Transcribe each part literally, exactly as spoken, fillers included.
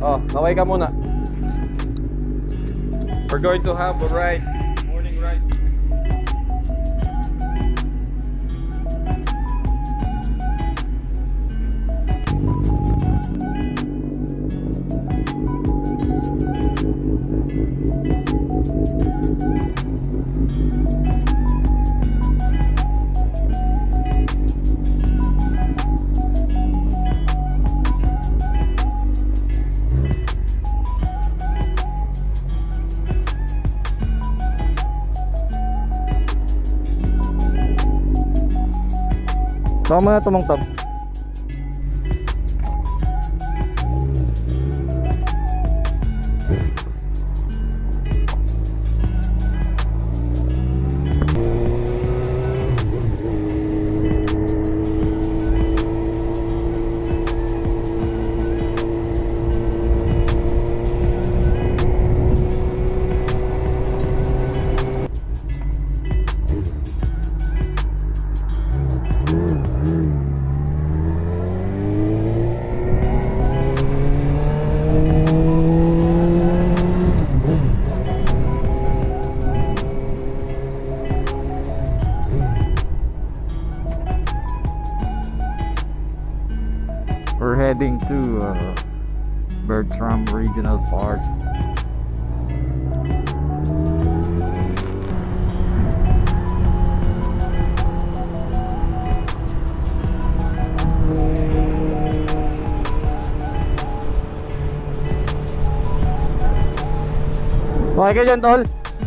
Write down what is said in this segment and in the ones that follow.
Oh, kaway ka muna. We're going to have a ride. Morning ride. Saka mo na tumangtab. We're heading to uh, Bertram Regional Park. Okay ka dyan, tol?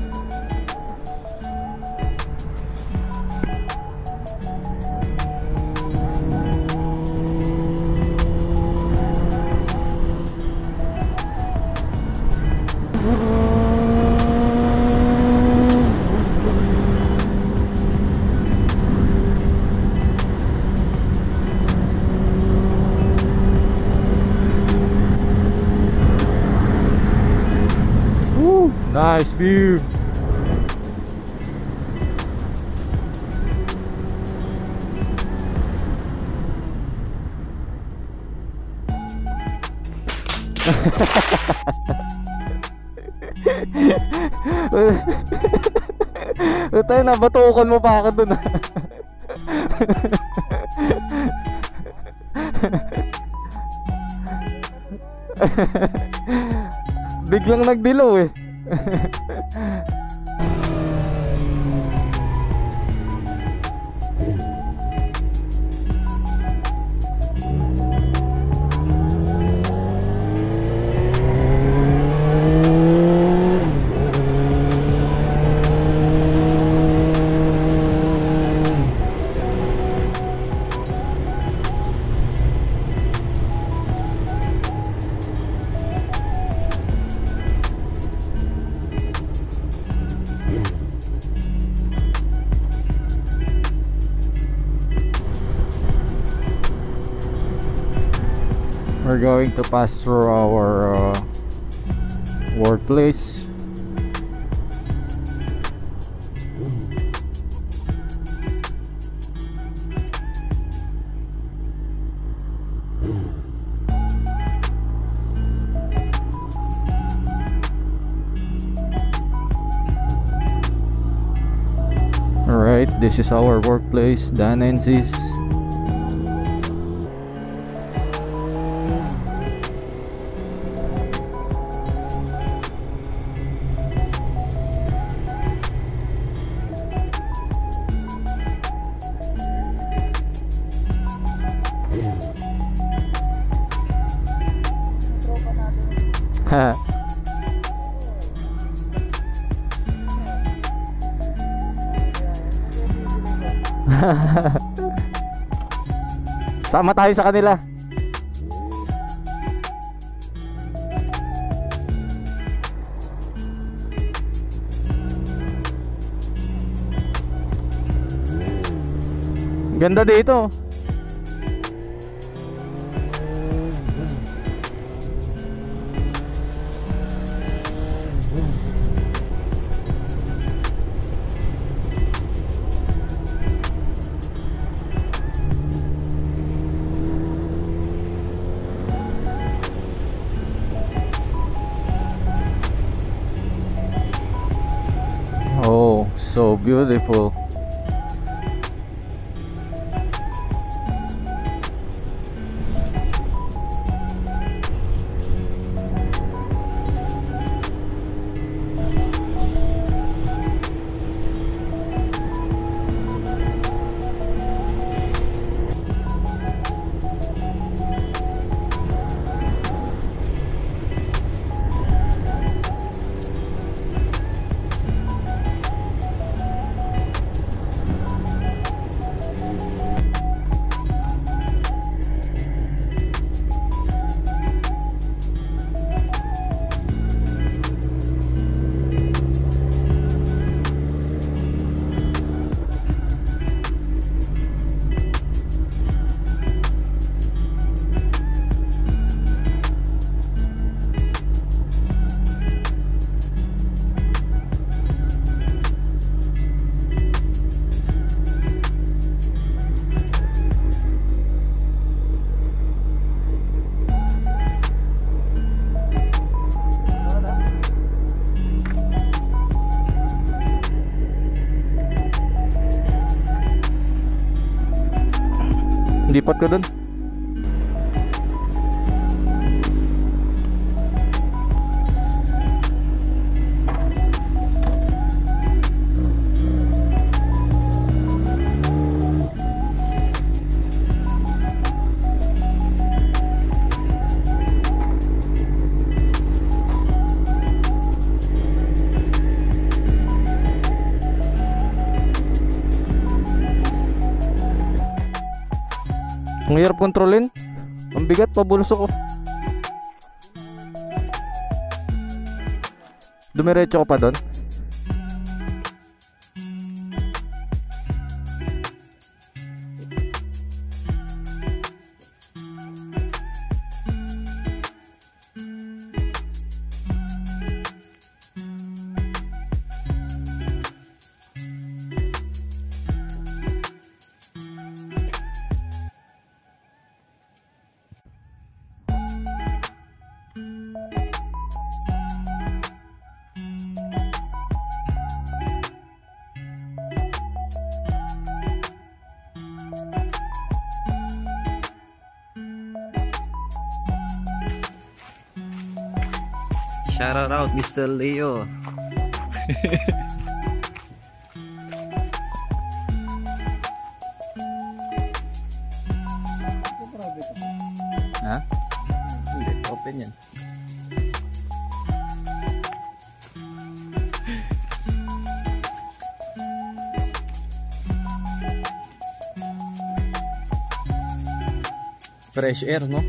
Nice view. Tayo na, batukan mo pa ako dun. Biglang nagdilaw eh. We're going to pass through our uh, workplace. Alright, this is our workplace, Dan and Z's. Sama tayo sa kanila. Ganda dito. So beautiful. Lipat ka dun. Ang hirap kontrolin. Ang bigat, pabulso ko. Dumiretso ko pa doon. Shout out Mister Leo. Ha? Hindi, open yan. Fresh air, no?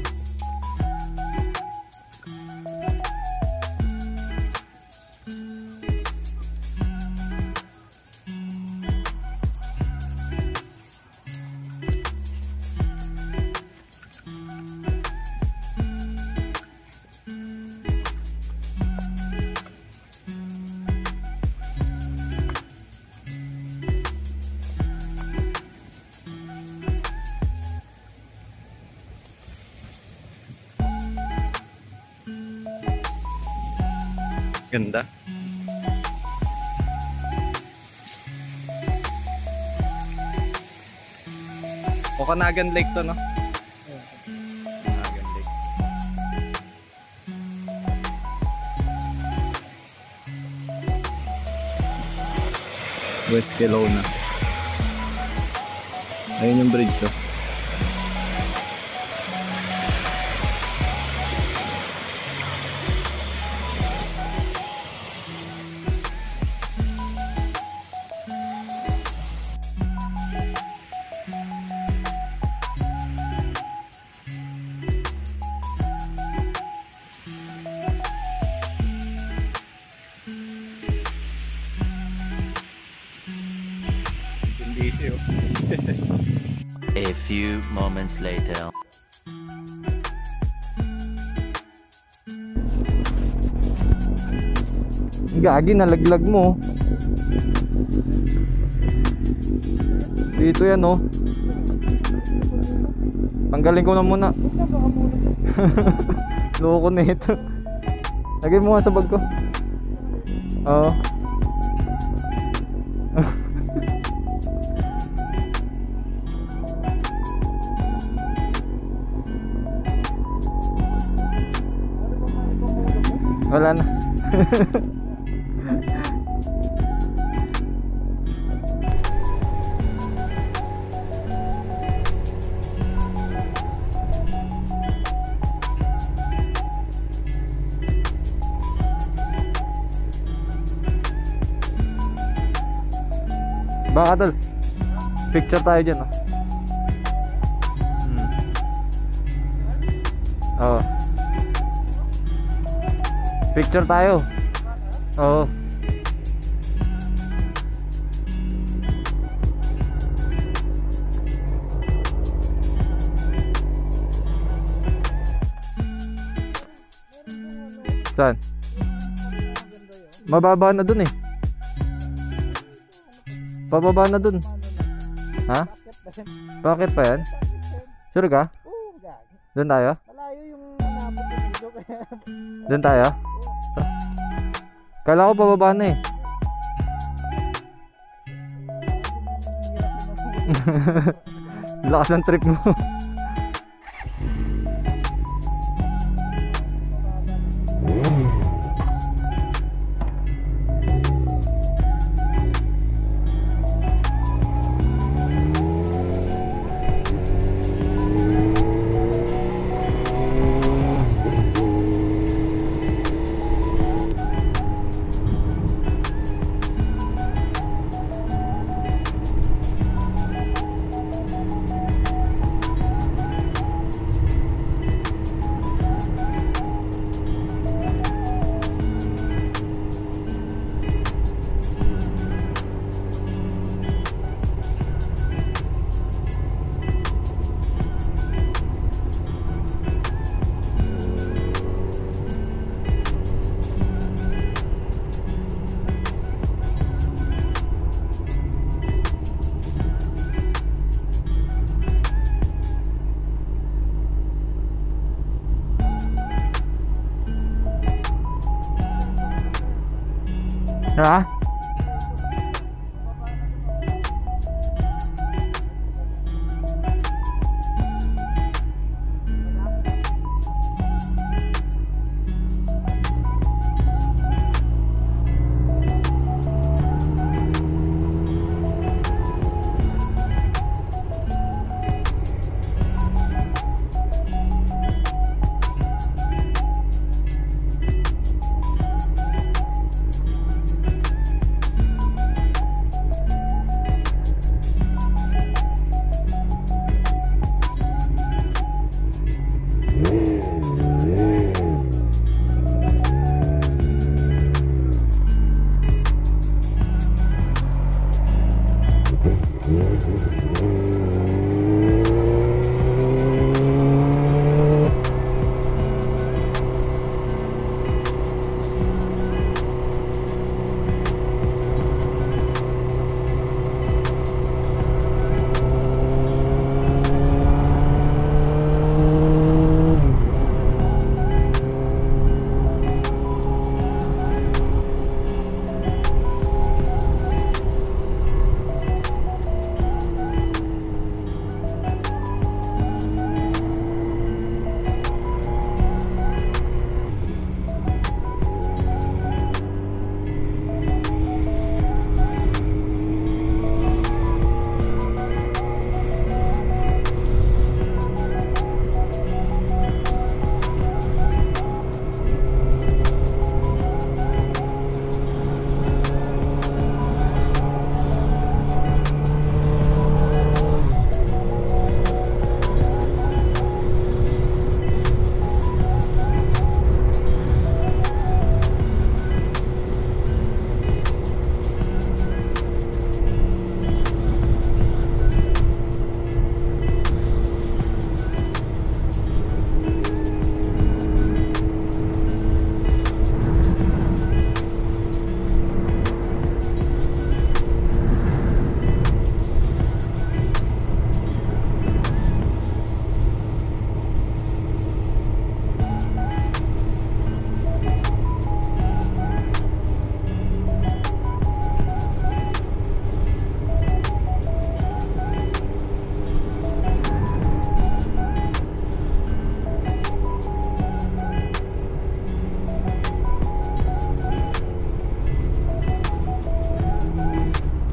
Ganda. Okanagan Lake to, no? Okanagan Lake. West Kelowna. Ayun yung bridge, oh. A few moments later. Gagi, nalaglag mo. Dito yan, oh. Tanggalin ko na muna. Loko na ito. Lagay mo nga sa bag ko. Oo. Wala na. Baka tol, picture tayo dyan, oh. Hmm. Oo. Picture tayo. Oo. Saan? Mababa na dun eh. Pababa na dun. Ha? Bakit pa yan? Sure ka? Oo, gagi. Doon tayo? Malayo yung nabot ko dito kaya Doon tayo? Kala ko pababa na eh. Lakas ng trip mo. Ha?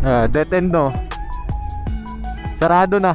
Ah, dead end no. Sarado na.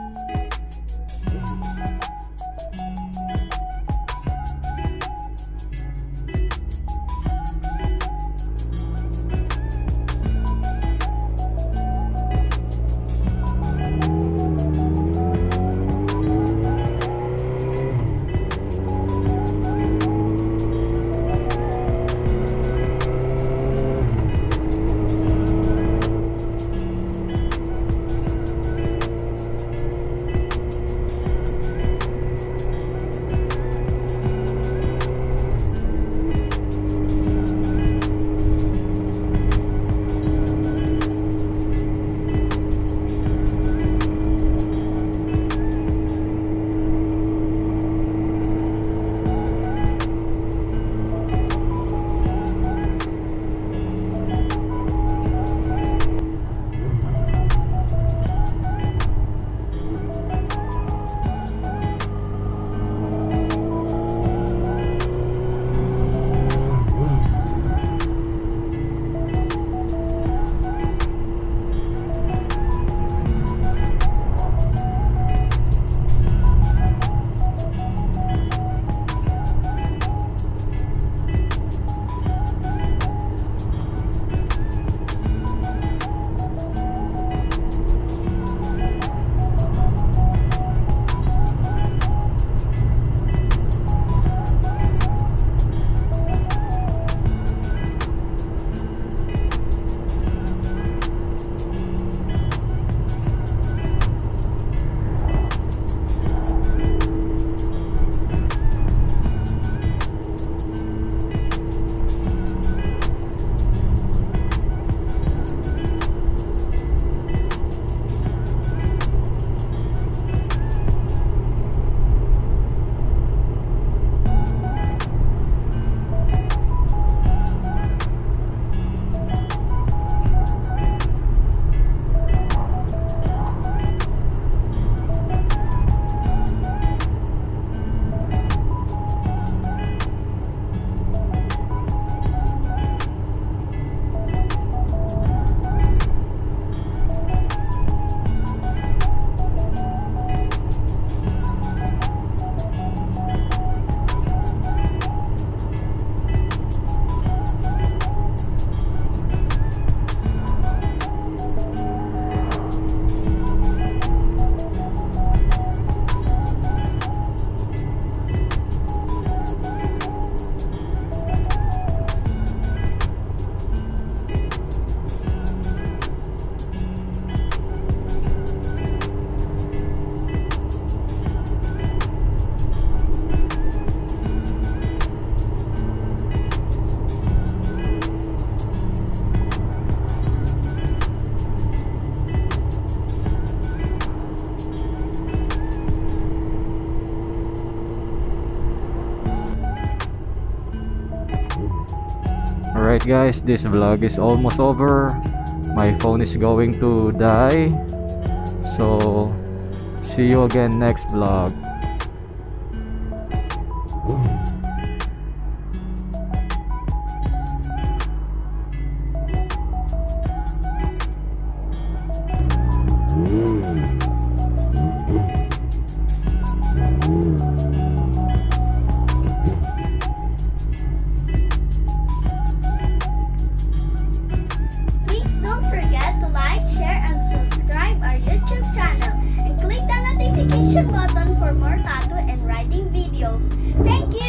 Alright guys, this vlog is almost over. My phone is going to die. So, see you again next vlog. Button for more tattoo and riding videos. Thank you!